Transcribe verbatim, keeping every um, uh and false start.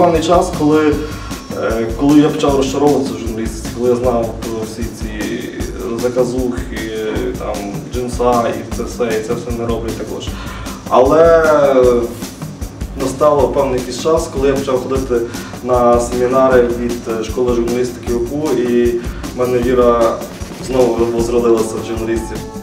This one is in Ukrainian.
певний час, коли, коли я почав розчаровуватися в журналістиці, коли я знав про всі ці заказухи, там, джинса і це все, і це все не роблять також. Але настав певний якийсь час, коли я почав ходити на семінари від школи журналістики УПУ, і в мене віра знову возродилася в журналістів.